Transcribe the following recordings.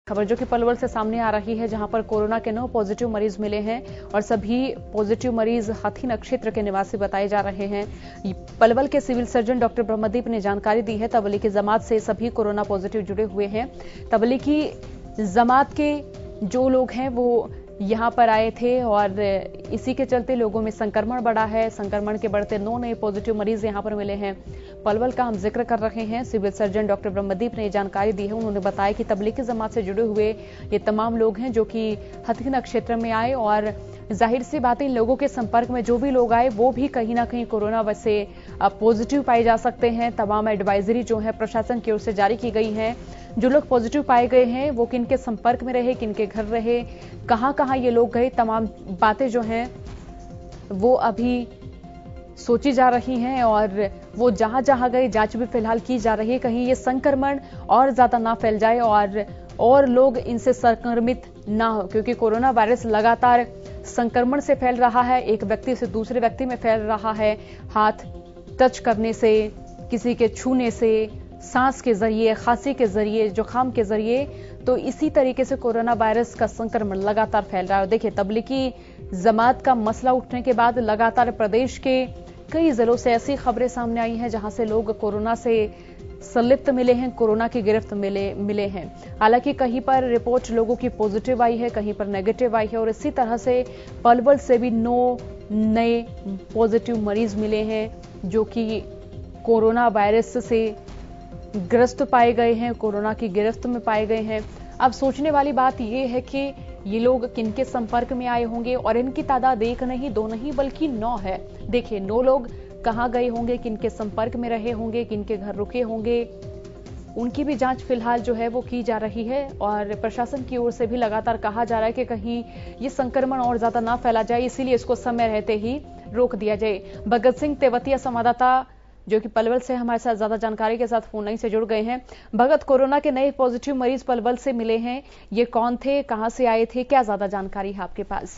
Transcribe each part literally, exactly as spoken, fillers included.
खबर जो कि पलवल से सामने आ रही है, जहां पर कोरोना के नौ पॉजिटिव मरीज मिले हैं और सभी पॉजिटिव मरीज हाथीनगर क्षेत्र के निवासी बताए जा रहे हैं। पलवल के सिविल सर्जन डॉक्टर ब्रह्मदीप ने जानकारी दी है। तबलीगी जमात से सभी कोरोना पॉजिटिव जुड़े हुए हैं। तबलीगी जमात के जो लोग हैं वो यहां पर आए थे और इसी के चलते लोगों में संक्रमण बढ़ा है। संक्रमण के बढ़ते नौ नए पॉजिटिव मरीज यहां पर मिले हैं। पलवल का हम जिक्र कर रहे हैं। सिविल सर्जन डॉक्टर ब्रह्मदीप ने जानकारी दी है। उन्होंने बताया कि तबलीगी जमात से जुड़े हुए ये तमाम लोग हैं जो कि हाथीनगर क्षेत्र में आए और जाहिर सी बात है इन लोगों के संपर्क में जो भी लोग आए वो भी कहीं ना कहीं कोरोना से पॉजिटिव पाए जा सकते हैं। तमाम एडवाइजरी जो है प्रशासन की ओर से जारी की गई है। जो लोग पॉजिटिव पाए गए हैं वो किन के संपर्क में रहे, किन के घर रहे, कहां कहां ये लोग गए, तमाम बातें जो हैं वो अभी सोची जा रही हैं और वो जहां जहां गए जांच भी फिलहाल की जा रही है। कहीं ये संक्रमण और ज्यादा ना फैल जाए और और लोग इनसे संक्रमित ना हो, क्योंकि कोरोना वायरस लगातार संक्रमण से फैल रहा है। एक व्यक्ति से दूसरे व्यक्ति में फैल रहा है, हाथ टच करने से, किसी के छूने से, सांस के जरिए, खांसी के जरिए, जुकाम के जरिए। तो इसी तरीके से कोरोना वायरस का संक्रमण लगातार फैल रहा है। देखिए, तबलीगी जमात का मसला उठने के बाद लगातार प्रदेश के कई जिलों से ऐसी खबरें सामने आई हैं जहां से लोग कोरोना से संलिप्त मिले हैं, कोरोना की गिरफ्त मिले मिले हैं। हालांकि कहीं पर रिपोर्ट लोगों की पॉजिटिव आई है, कहीं पर नेगेटिव आई है और इसी तरह से पलवल से भी नौ नए पॉजिटिव मरीज मिले हैं जो कि कोरोना वायरस से ग्रस्त पाए गए हैं, कोरोना की गिरफ्त में पाए गए हैं। अब सोचने वाली बात यह है कि ये लोग किनके संपर्क में आए होंगे और इनकी तादाद एक नहीं, दो नहीं, बल्कि नौ है। देखिए, नौ लोग कहां गए होंगे, किनके संपर्क में रहे होंगे, किनके घर रुके होंगे, उनकी भी जांच फिलहाल जो है वो की जा रही है और प्रशासन की ओर से भी लगातार कहा जा रहा है कि कहीं ये संक्रमण और ज्यादा ना फैला जाए, इसीलिए इसको समय रहते ही रोक दिया जाए। भगत सिंह तेवतिया संवाददाता जो कि पलवल से हमारे साथ ज्यादा जानकारी के साथ फोन लाइन से जुड़ गए हैं। भगत, कोरोना के नए पॉजिटिव मरीज पलवल से मिले हैं, ये कौन थे, कहां से आए थे, क्या ज्यादा जानकारी है आपके पास?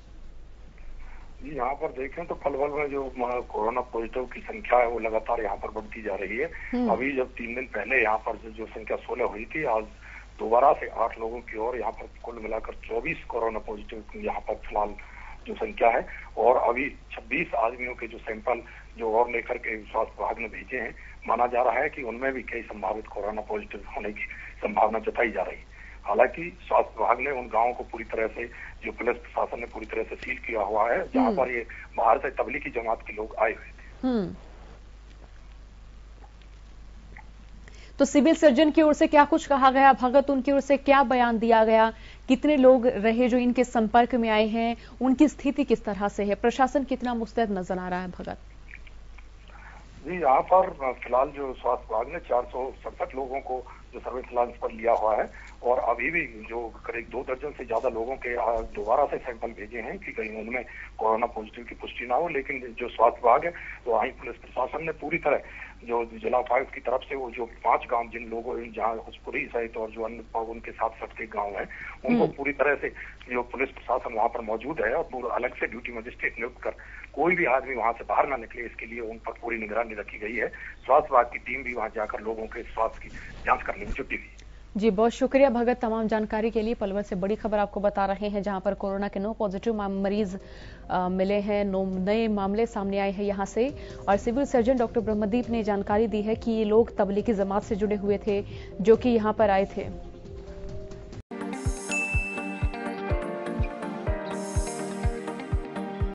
जी, यहाँ पर देखें तो पलवल में जो कोरोना पॉजिटिव की संख्या है वो लगातार यहाँ पर बढ़ती जा रही है। अभी जब तीन दिन पहले यहाँ पर जो संख्या सोलह हुई थी, आज दोबारा से आठ लोगों की और यहाँ पर कुल मिलाकर चौबीस कोरोना पॉजिटिव यहाँ पर फिलहाल जो संख्या है और अभी छब्बीस आदमियों के जो सैंपल जो और लेकर के स्वास्थ्य विभाग ने भेजे हैं, माना जा रहा है कि उनमें भी कई संभावित कोरोना पॉजिटिव होने की संभावना जताई जा रही है। हालांकि स्वास्थ्य विभाग ने उन गांवों को पूरी तरह से, जो पुलिस प्रशासन ने पूरी तरह से सील किया हुआ है जहां पर ये बाहर से तबलीगी जमात के लोग आए हुए थे। तो सिविल सर्जन की ओर से क्या कुछ कहा गया भगत, उनकी ओर से क्या बयान दिया गया, कितने लोग रहे जो इनके संपर्क में आए हैं, उनकी स्थिति किस तरह से है, प्रशासन कितना मुस्तैद नजर आ रहा है? भगत जी, यहाँ पर फिलहाल जो स्वास्थ्य विभाग ने चार सौ सड़सठ लोगों को जो सर्विलांस पर लिया हुआ है और अभी भी जो करीब दो दर्जन से ज्यादा लोगों के दोबारा से सैंपल भेजे हैं कि कहीं उनमें कोरोना पॉजिटिव की पुष्टि ना हो। लेकिन जो स्वास्थ्य विभाग है तो वहीं पुलिस प्रशासन ने पूरी तरह जो जिला उपायुक्त की तरफ से वो जो पांच गांव जिन लोगों जहाँ हुसपुरी सहित और जो अन्य उनके साथ सटके गांव हैं उनको पूरी तरह से जो पुलिस प्रशासन वहां पर मौजूद है और पूरा अलग से ड्यूटी मजिस्ट्रेट नियुक्त कर कोई भी आदमी वहां से बाहर ना निकले, इसके लिए उन पर पूरी निगरानी रखी गई है। स्वास्थ्य विभाग की टीम भी वहां जाकर लोगों के स्वास्थ्य की जांच करने में जुटी हुई है। जी, बहुत शुक्रिया भगत तमाम जानकारी के लिए। पलवल से बड़ी खबर आपको बता रहे हैं जहां पर कोरोना के नौ पॉजिटिव मरीज आ, मिले हैं, नौ नए मामले सामने आए हैं यहां से और सिविल सर्जन डॉक्टर ब्रह्मदीप ने जानकारी दी है कि ये लोग तबलीगी जमात से जुड़े हुए थे जो कि यहां पर आए थे।